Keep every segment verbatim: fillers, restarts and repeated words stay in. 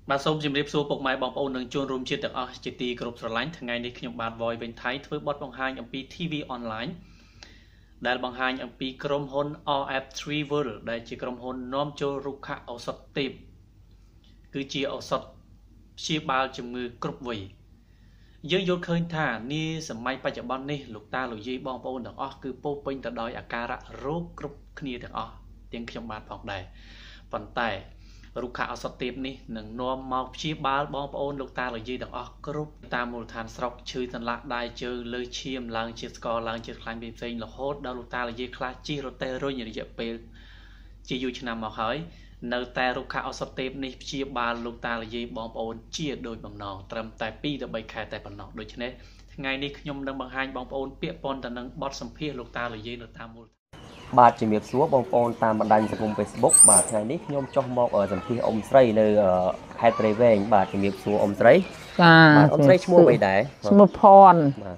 បាទសូមជម្រាបសួរពុកម៉ែបងប្អូននិងជនរួមជាតិទាំងអស់ជាទីគោរពស្រឡាញ់ថ្ងៃនេះខ្ញុំបាទ Voice វិញថៃធ្វើបទបង្ហាញអំពី ធី វី Online ដែលបង្ហាញអំពីក្រុមហ៊ុន R F three World ដែលជាក្រុមហ៊ុននាំចូលរុក្ខឱសថទេពគឺជាឱសថព្យាបាលជំងឺគ្រប់វ័យយើងយល់ឃើញថានាសម័យបច្ចុប្បន្ននេះលោកតាលោកយាយបងប្អូនទាំងអស់គឺពោពេញទៅដោយអាការៈរោគគ្រប់គ្នាទាំងអស់ទាំងខ្ញុំបាទផងដែរប៉ុន្តែរុក្ខឱសថទេពនេះនឹងនាំមកព្យាបាលបងប្អូនលោកតាលោកយាយទាំងអស់គ្រប់តាមមូលដ្ឋានស្រុកឈឺសន្លាក់ដៃជើងលើឈាមឡើងជាតិស្ករឡើងជាតិខ្លាញ់ផ្សេងៗរហូតដល់លោកតាលោកយាយខ្លះជិះរទេះរុញរយៈពេលជាយូរឆ្នាំមកហើយនៅតែរុក្ខឱសថទេពនេះព្យាបាលលោកតាលោកយាយបងប្អូនជាដោយបំណងត្រឹមតែពីរទៅបីខែតែប៉ុណ្ណោះដូច្នេះថ្ងៃនេះខ្ញុំនឹងបង្ហាញបងប្អូនពាក្យប៉ុនទៅនឹងបទសម្ភាសន៍លោកតាលោកយាយនៅតាមមូលបាទជំរាបសួរបងប្អូនតាមបណ្ដាញសង្គម Facebook បាទថ្ងៃនេះខ្ញុំចុះមកសម្ភាសន៍អ៊ំស្រីនៅខេត្តព្រៃវែងបាទជំរាបសួរអ៊ំស្រីចាបាទអ៊ំស្រីឈ្មោះអ្វីដែរឈ្មោះផនបាទ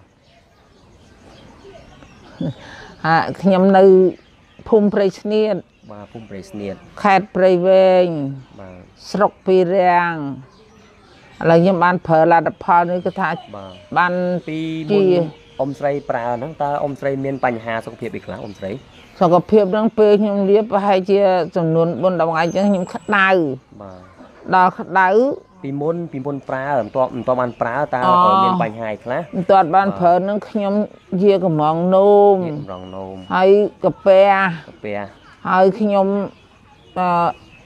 ហាខ្ញុំនៅភូមិព្រៃស្នៀតបាទភូមិព្រៃស្នៀតខេត្តព្រៃវែងបាទស្រុកពីរាំងឥឡូវខ្ញុំបានប្រើលទ្ធផលនេះគឺថាបាទបានពីមុនអ៊ំស្រីប្រើហ្នឹងតើអ៊ំស្រីមានបញ្ហាសុខភាពអីខ្លះអ៊ំស្រីសុខភាពហ្នឹងពេលខ្ញុំលាបប្រហែលជាចំនួនbốnថ្ងៃអញ្ចឹងខ្ញុំក្តៅបាទដល់ក្តៅពីមុនពីមុនប្រើមិនទាន់មិនទាន់បានប្រើតើមានបញ្ហាអីខ្លះមិនទាន់បានប្រើហ្នឹងខ្ញុំជាកំងនោមជាកំងនោមហើយកាពះកាពះហើយខ្ញុំអឺ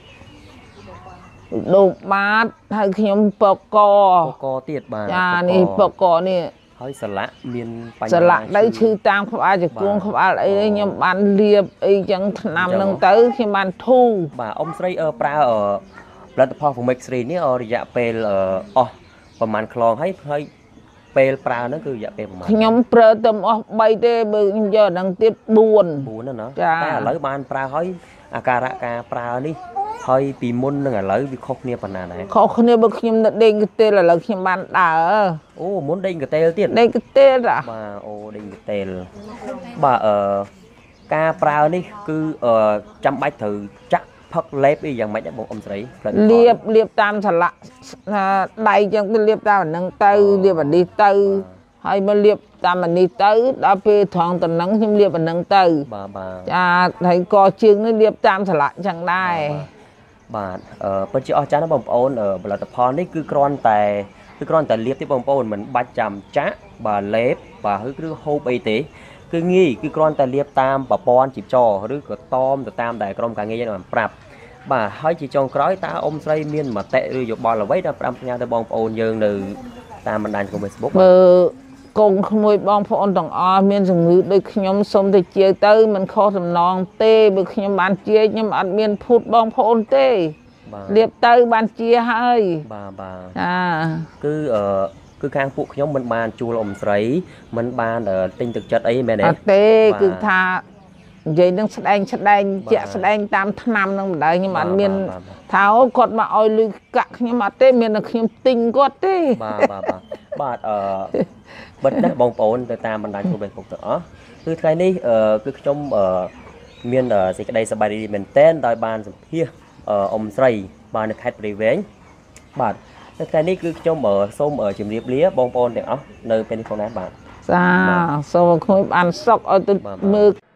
ដូកបាតហើយខ្ញុំពកកពកកទៀតបាទចានេះពកកនេះហើយសលាក់មានបញ្ហាសលាក់ដៃឈឺតាមក្បាលជង្គង់ក្បាលអីខ្ញុំបានលាបអីចឹងថ្នាំហ្នឹងទៅខ្ញុំបានធូរបាទអ៊ំស្រីប្រើផលិតផល Fumex ស្រីនេះរយៈពេលអស់ប្រហែលខ្លងហើយហើយពេលប្រើហ្នឹងគឺរយៈពេលប្រហែលខ្ញុំប្រើតែអស់បីទេបើខ្ញុំយកហ្នឹងទៀតបួនបួនណាតែឥឡូវបានប្រើហើយអាការៈការប្រើនេះហើយពីមុននឹងឥឡូវវាខុសគ្នាប៉ុណ្ណាដែរខុសគ្នាបើខ្ញុំនៅដេញកទេលឥឡូវខ្ញុំបានដើរអូមុនដេញកទេលទៀតដេញកទេលបាទអូដេញកទេលបាទអឺការប្រើនេះគឺចាំបាច់ត្រូវចាក់ផឹកលេបអីយ៉ាងម៉េចបងអ៊ំស្រីលាបលាបតាមសលាក់ដៃចឹងទៅលាបតាមហ្នឹងទៅលាបអានេះទៅហើយមកលាបតាមអានេះទៅដល់ពេលត្រង់តំណឹងខ្ញុំលាបអាហ្នឹងទៅបាទបាទចាហើយកជើងនេះលាបតាមសលាក់ចឹងដែរបាទអឺពិតជាអស្ចារ្យណាស់បងប្អូនផលិតផលនេះគឺគ្រាន់តែគឺគ្រាន់តែលាបទេបងប្អូនមិនបាច់ចាំចាក់បាទលេបបាទឬគឺហូបអីទេគឺងាយគឺគ្រាន់តែលាបតាមប្រព័ន្ធជីពចរឬក៏តមទៅតាមដែលក្រុមការងារយើងបានប្រាប់បាទហើយជាចុងក្រោយតើអ៊ំស្រីមានមតិឬយោបល់អ្វីដែលប្រាំផ្ញើទៅបងប្អូនយើងនៅតាមបណ្ដាញសង្គម Facebook បើកូនក្មួយបងប្អូនទាំងអស់មានជំងឺដូចខ្ញុំសុំទៅជាទៅមិនខុសសំណងទេបើខ្ញុំបានជាខ្ញុំអត់មានភូតបងប្អូនទេលាបទៅបានជាហើយបាទបាទចាគឺអឺគឺខាងពួកខ្ញុំមិនបានជួលអ៊ំស្រីមិនបានទិញទឹកចិត្តអីមែនទេអត់ទេគឺថានិយាយនឹងស្ដែងស្ដែងជាក់ស្ដែងតាមថ្នាំនឹងម្ដាយខ្ញុំអត់មានថាអូគាត់មកឲ្យលុយកាក់ខ្ញុំអត់ទេមានតែខ្ញុំទិញគាត់ទេបាទបាទបាទអឺបិទណាបងប្អូនទៅតាមបណ្ដាញ Facebook ទាំងអស់គឺថ្ងៃនេះគឺខ្ញុំមានសេចក្តីសប្បាយរីករាយមែនទែនដោយបានសម្ភាសន៍អ៊ំស្រីបាទនៅខេត្តព្រៃវែងបាទនៅថ្ងៃនេះគឺខ្ញុំសូមជម្រាបលាបងប្អូនទាំងអស់នៅពេលនេះផងដែរបាទចាសូមឲ្យខ្ញុំបានសុខឲ្យទៅមើល